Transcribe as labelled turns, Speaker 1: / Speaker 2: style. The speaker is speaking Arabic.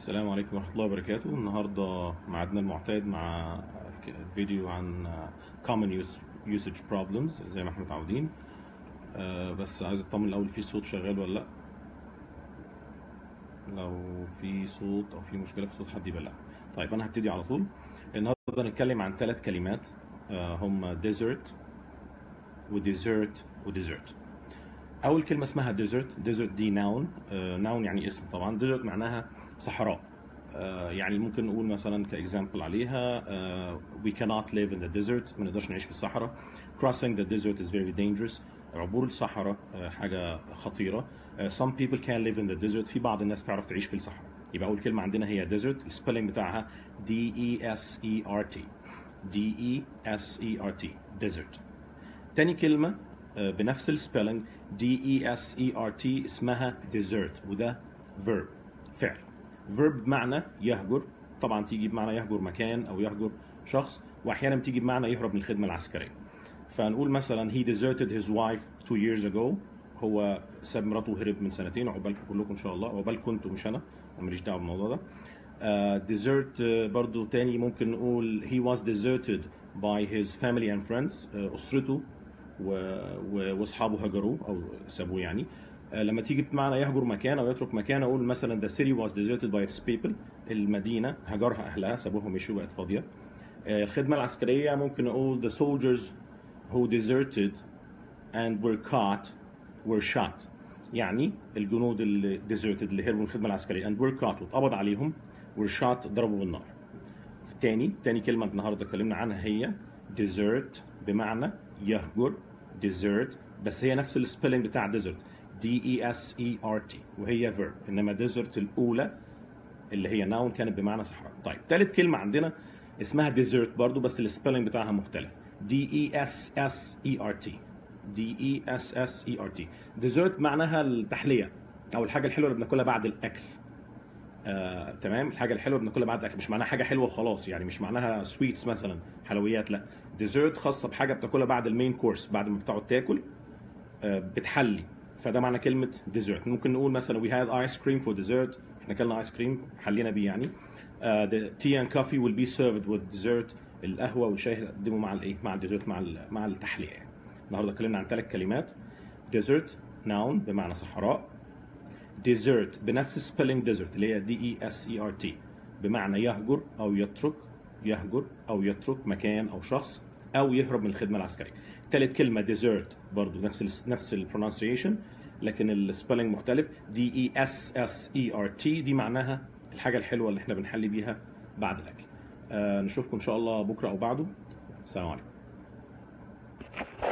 Speaker 1: السلام عليكم ورحمة الله وبركاته. النهاردة معادنا المعتاد مع فيديو عن common usage problems زي ما احنا متعودين. بس عايز اطمن الاول في صوت شغال ولا لا. لو في صوت او في مشكلة في صوت حد يبلغ. طيب انا هبتدي على طول. النهاردة هنتكلم عن 3 كلمات هم desert وديزرت وديزرت. اول كلمة اسمها desert دي noun. noun يعني اسم طبعا. desert معناها صحراء. يعني ممكن نقول مثلا كاكزامبل عليها we cannot live in the desert، ما نقدرش نعيش في الصحراء. crossing the desert is very dangerous، عبور الصحراء حاجة خطيرة. some people can live in the desert، في بعض الناس تعرف تعيش في الصحراء. يبقى أول كلمة عندنا هي desert، السبيلنج بتاعها DESERT DESERT desert. تاني كلمة بنفس السبيلنج DESERT اسمها desert، وده verb فعل. verb بمعنى يهجر، طبعا تيجي بمعنى يهجر مكان او يهجر شخص، واحيانا بتيجي بمعنى يهرب من الخدمه العسكريه. فنقول مثلا he deserted his wife 2 years ago، هو ساب مراته وهرب من سنتين. عقبالكم كلكم ان شاء الله، عقبالكم انتم مش انا ماليش دعوه بالموضوع ده. desert برضو تاني ممكن نقول he was deserted by his family and friends، اسرته واصحابه هجروه او سابوه يعني. لما تيجي بمعنى يهجر مكان او يترك مكان، اقول مثلا the city was deserted by its people، المدينه هجرها اهلها سابوها ومشوا بقت فاضيه. الخدمه العسكريه ممكن اقول the soldiers who deserted and were caught were shot، يعني الجنود اللي deserted اللي هربوا من الخدمه العسكريه and were caught واتقبض عليهم were shot ضربوا بالنار. تاني كلمه النهارده اتكلمنا عنها هي desert بمعنى يهجر desert، بس هي نفس السبيلنج بتاع desert DESERT وهي verb، انما desert الاولى اللي هي noun كانت بمعنى صحراء. طيب ثالث كلمه عندنا اسمها desert برضو، بس السبيلنج بتاعها مختلف DESSERT DESSERT. desert معناها التحليه او الحاجه الحلوه اللي بناكلها بعد الاكل. تمام، الحاجه الحلوه بناكلها بعد الاكل، مش معناها حاجه حلوه وخلاص، يعني مش معناها سويتس مثلا حلويات، لا ديزرت خاصه بحاجه بتاكلها بعد المين كورس، بعد ما بتقعد تاكل بتحلي، فده معنى كلمه ديزرت. ممكن نقول مثلا we had ice cream for dessert، احنا اكلنا ايس كريم حلينا بيه يعني. the tea and coffee will be served with dessert، القهوه والشاي هيقدموا مع الايه، مع الديزرت، مع التحليه يعني. النهارده اتكلمنا عن 3 كلمات. desert noun بمعنى صحراء، desert بنفس سبيلنج desert اللي هي DESERT بمعنى يهجر او يترك، يهجر او يترك مكان او شخص او يهرب من الخدمه العسكريه. ثالث كلمه desert برضو نفس البرونسيشن لكن السبيلنج مختلف DESSERT، دي معناها الحاجه الحلوه اللي احنا بنحلي بيها بعد الاكل. نشوفكم ان شاء الله بكره او بعده. السلام عليكم.